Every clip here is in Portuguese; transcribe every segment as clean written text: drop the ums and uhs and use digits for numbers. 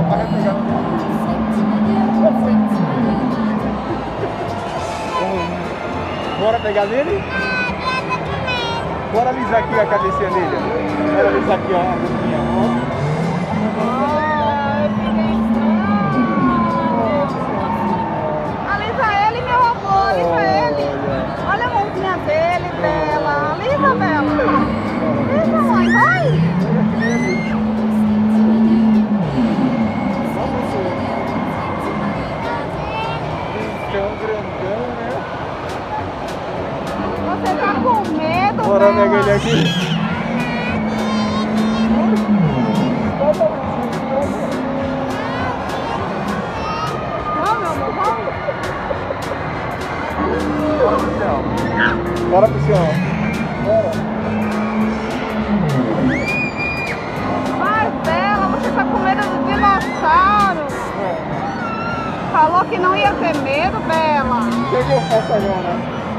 vai pegar no Bora pegar nele? Bora alisar aqui a cabecinha dele. Bora alisar aqui, ó, a boquinha. Alisa ele, meu amor, alisa ele. Olha a mãozinha dele, Bela. Alisa, Bela. Alisa, mãe, vai. Tão grandão, né? Você tá com medo, Bora Bela? pegar ele aqui. Vamos, meu amor, vamos. Bora pro céu. Bora. Vai, Bela, você tá com medo do dinossauro. Falou que não ia ter medo, Bela. O que eu faço agora?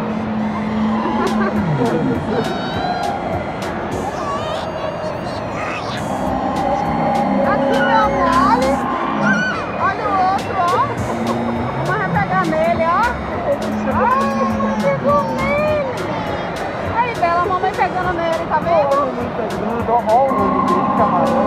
Aqui, meu amor, olha. Olha o outro, ó. Vamos pegar nele, ó. Ai, pegou nele. Aí, Bela, a mamãe pegando nele, tá vendo? Olha o nome dele, camarão.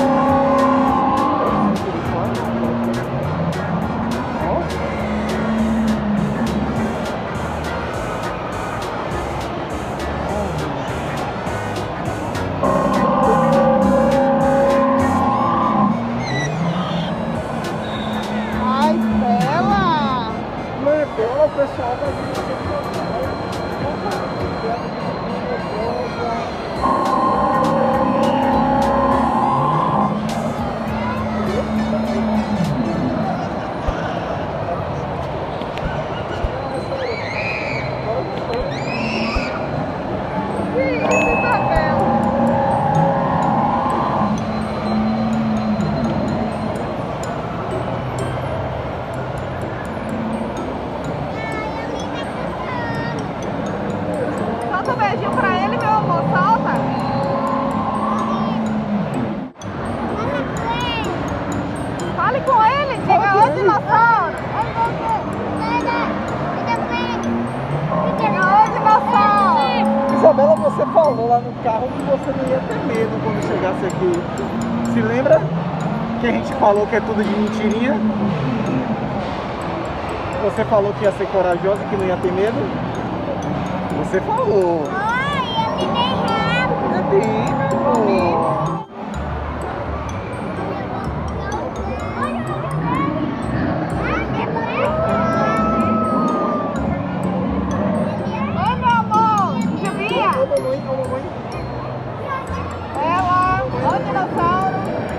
Ai, Bela. Não é Bela, o pessoal vai vir. Solta um beijinho pra ele, meu amor. Solta. Fale com ele. Diga, ô dinossauro. Diga, ô dinossauro. Isabela, você falou lá no carro que você não ia ter medo quando chegasse aqui. Se lembra que a gente falou que é tudo de mentirinha? Você falou que ia ser corajosa, que não ia ter medo? Você falou. É bem, meu amor. Oi, meu amor. Juvinha. Ô, mamãe, ô, mamãe. Ela. Ô, dinossauro.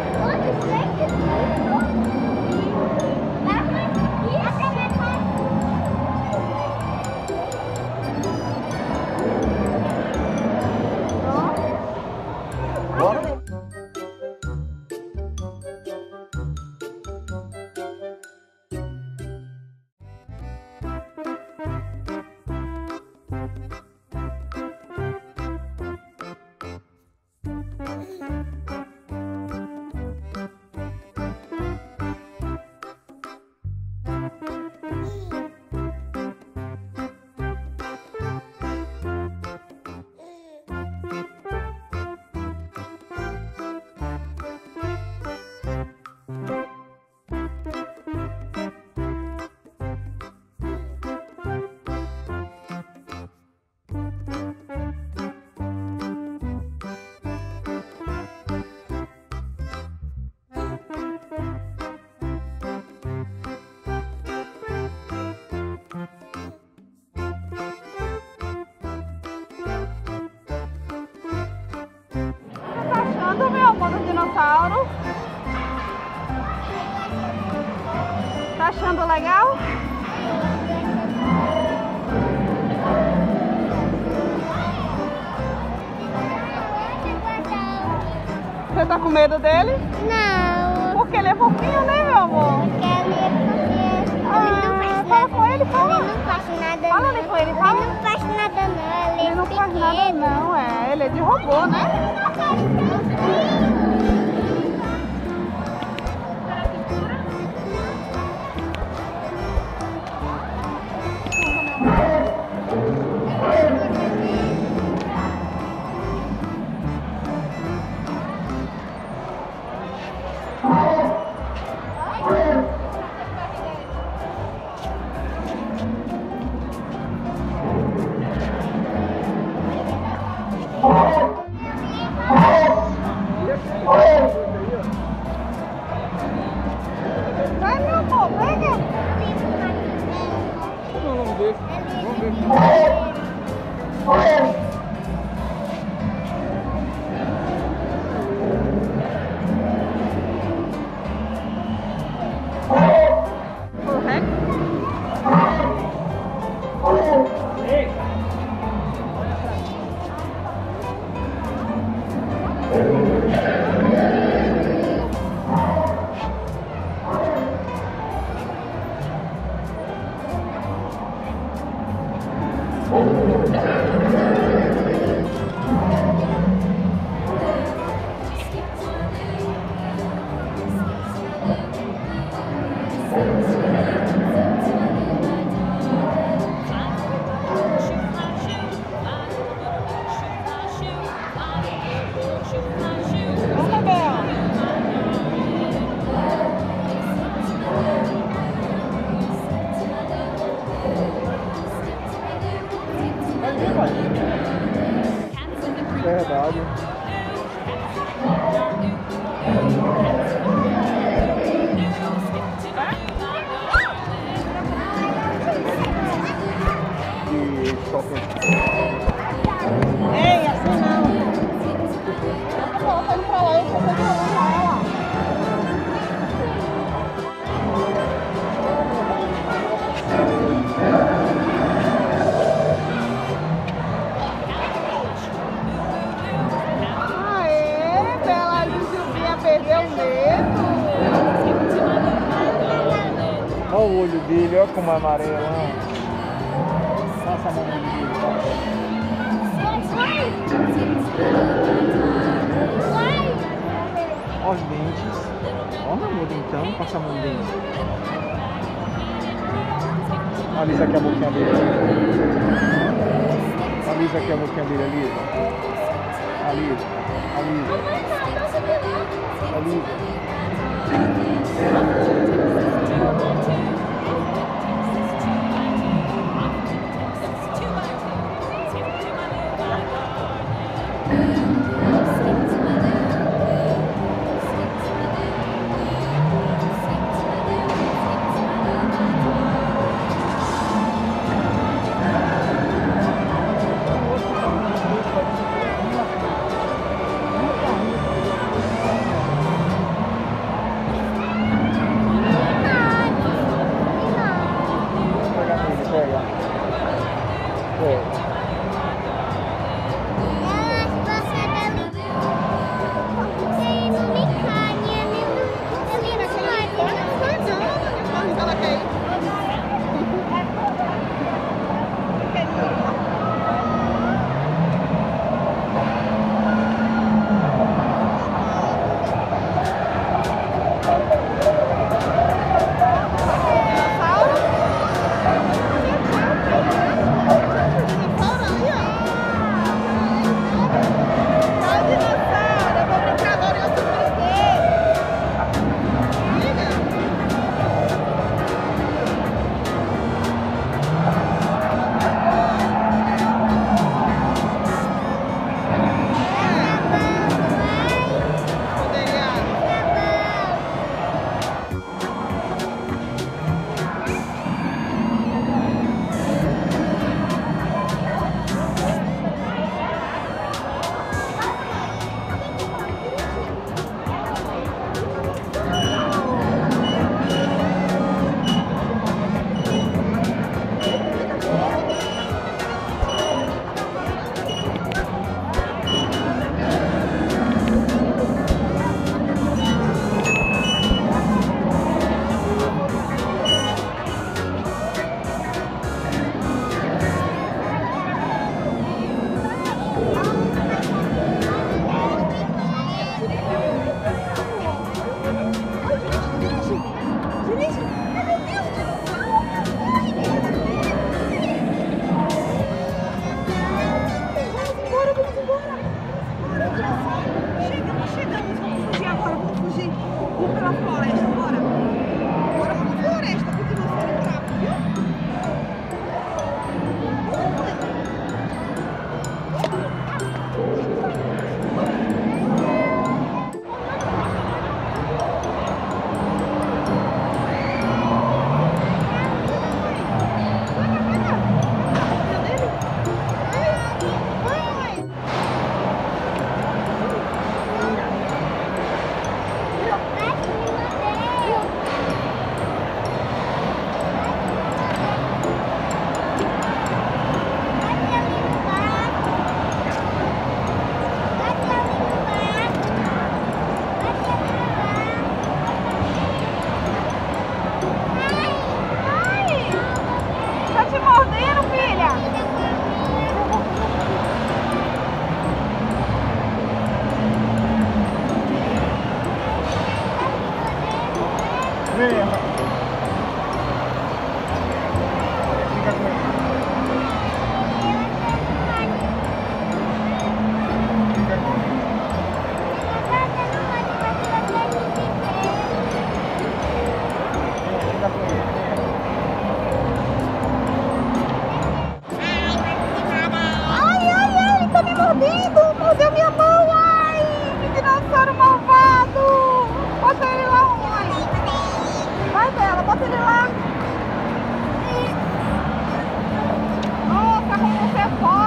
Bora. Meu amor, do dinossauro. Tá achando legal? Você tá com medo dele? Não. Porque ele é fofinho, né, meu amor? Porque ele é fofinho. Fala com ele, fala. Ele não faz nada. Fala ali com ele, fala. Ele não faz nada, não. Ele não faz nada, não. Ele é de robô, né? pai. Verdade. E shopping. Ei, assim não. Eu tô voltando pra lá, eu tô falando ela. Aê, Bela Luzilzinha perdeu o medo. Olha o olho dele, olha como é amarelo. Passa a mão no olho dele. Olha os dentes. Olha, meu dentão, passa a mão no dente. Alisa aqui a boquinha dele. Alisa aqui a boquinha dele, Alisa. Alisa. Alisa. Alisa. pássaro malvado! Bota ele lá, onde? Vai, Bela, bota ele lá. Nossa, como você é forte!